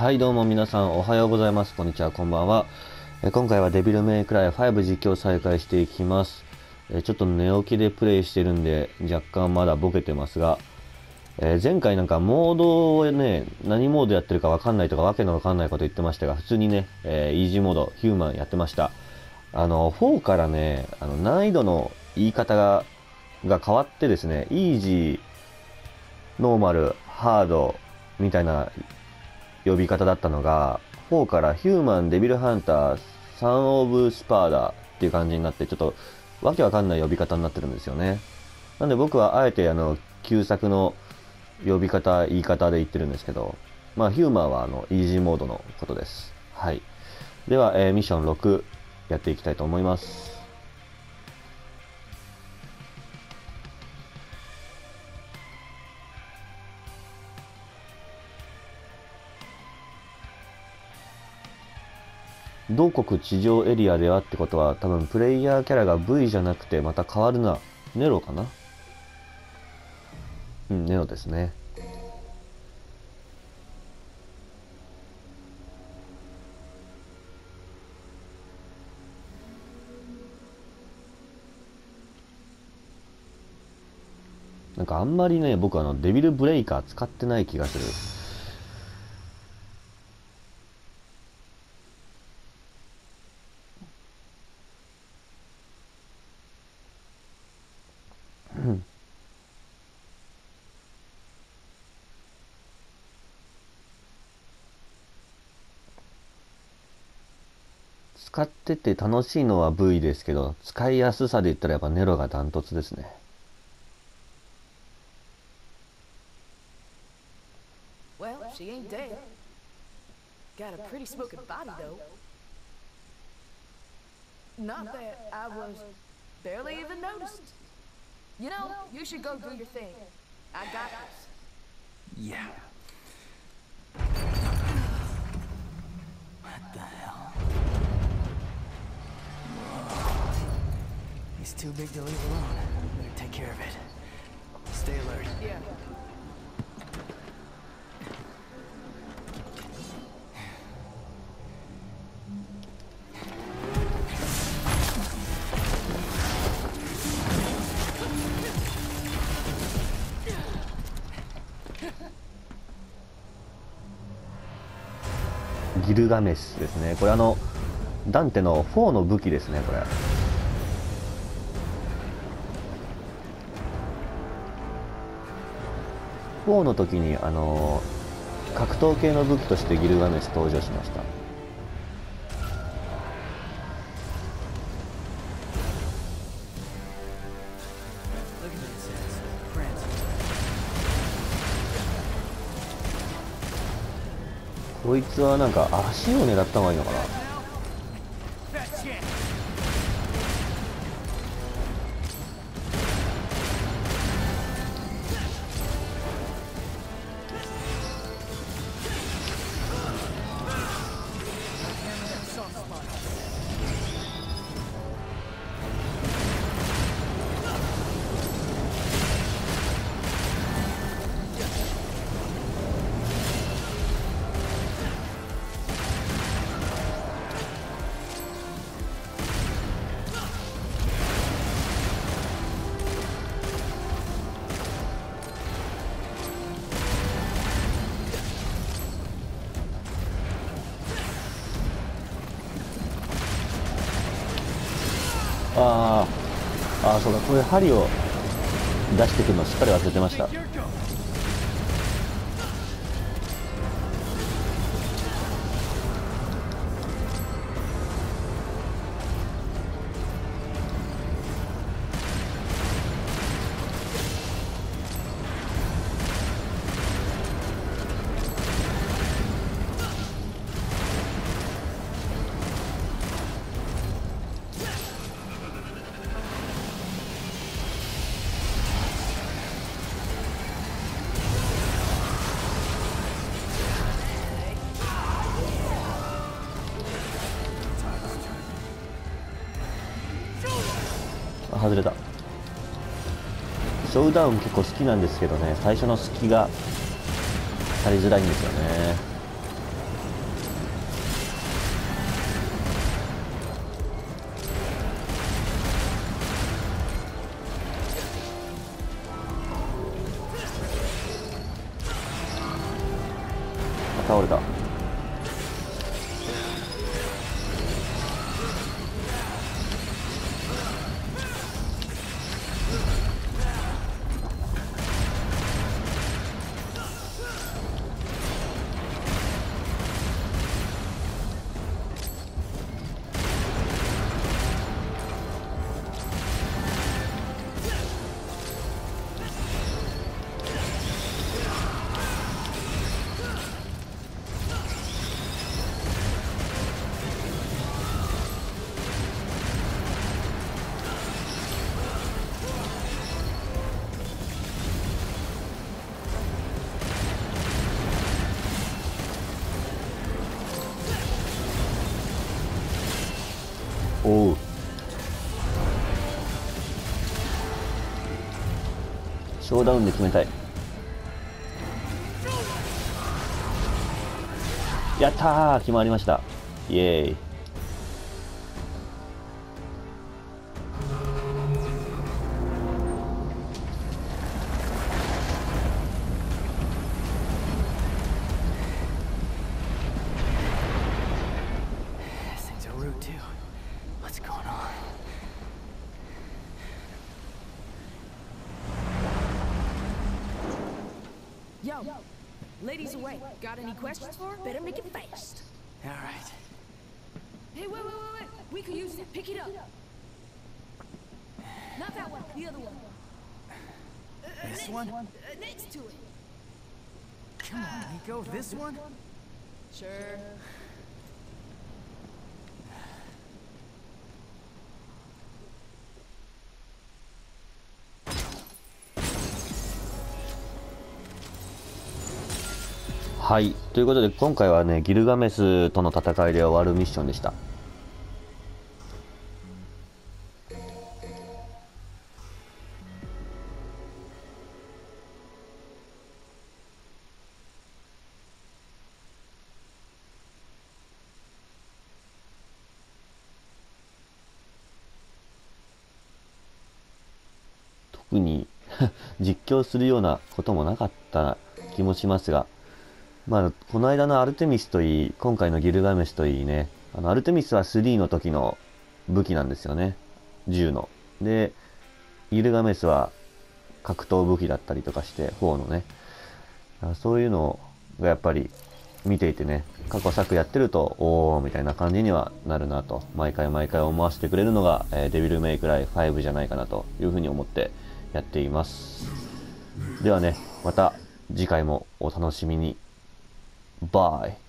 はいどうも皆さんおはようございます。こんにちは、こんばんは。今回はデビルメイクライ5実況再開していきます。ちょっと寝起きでプレイしてるんで若干まだボケてますが、前回なんかモードをね、何モードやってるかわかんないとかわけのわかんないこと言ってましたが、普通にね、イージーモード、ヒューマンやってました。4からね、難易度の言い方が変わってですね、イージー、ノーマル、ハードみたいな呼び方だったのが、4からヒューマン、デビルハンター、サンオブスパーダっていう感じになって、ちょっとわけわかんない呼び方になってるんですよね。なんで僕はあえて旧作の呼び方、言い方で言ってるんですけど、まあヒューマンはイージーモードのことです。はい。では、ミッション6やっていきたいと思います。同国地上エリアではってことは、多分プレイヤーキャラが V じゃなくてまた変わるな。ネロかな。うん、ネロですね。なんかあんまりね、僕デビルブレイカー使ってない気がする。使ってて楽しいのは V ですけど、使いやすさで言ったらやっぱネロがダントツですね。 Well, she ain't dead. Got a pretty smoking body, though. Not that I was barely even noticed. You know, you should go do your thing. I got this. Yeah. What the hell? Whoa. He's too big to leave alone. Better take care of it. Stay alert. Yeah. .ギルガメスですね。これダンテの4の武器ですね、これ。4の時に格闘系の武器としてギルガメス登場しました。こいつはなんか足を狙った方がいいのかな。そうだ、これ針を出してくるのしっかり忘れてました。外れた。ショーダウン結構好きなんですけどね、最初の隙が足りづらいんですよね。 倒れた。おう。ショーダウンで決めたい。やったー、決まりました。イエーイ。 This thing's a root too. What's going on? Yo, ladies away. Got any questions for her? Better make it fast. All right. Hey, wait. We could use that. Pick it up. Not that one. The other one. This one? Next to it. Come on, Nico. This one? Sure. はい。ということで、今回はね、ギルガメスとの戦いで終わるミッションでした。特に実況するようなこともなかった気もしますが、まあ、この間のアルテミスといい、今回のギルガメスといいね、アルテミスは3の時の武器なんですよね。銃の。で、ギルガメスは格闘武器だったりとかして、4のね。そういうのがやっぱり見ていてね、過去作やってると、おーみたいな感じにはなるなと、毎回思わせてくれるのが、デビルメイクライ5じゃないかなというふうに思ってやっています。ではね、また次回もお楽しみに。バイ。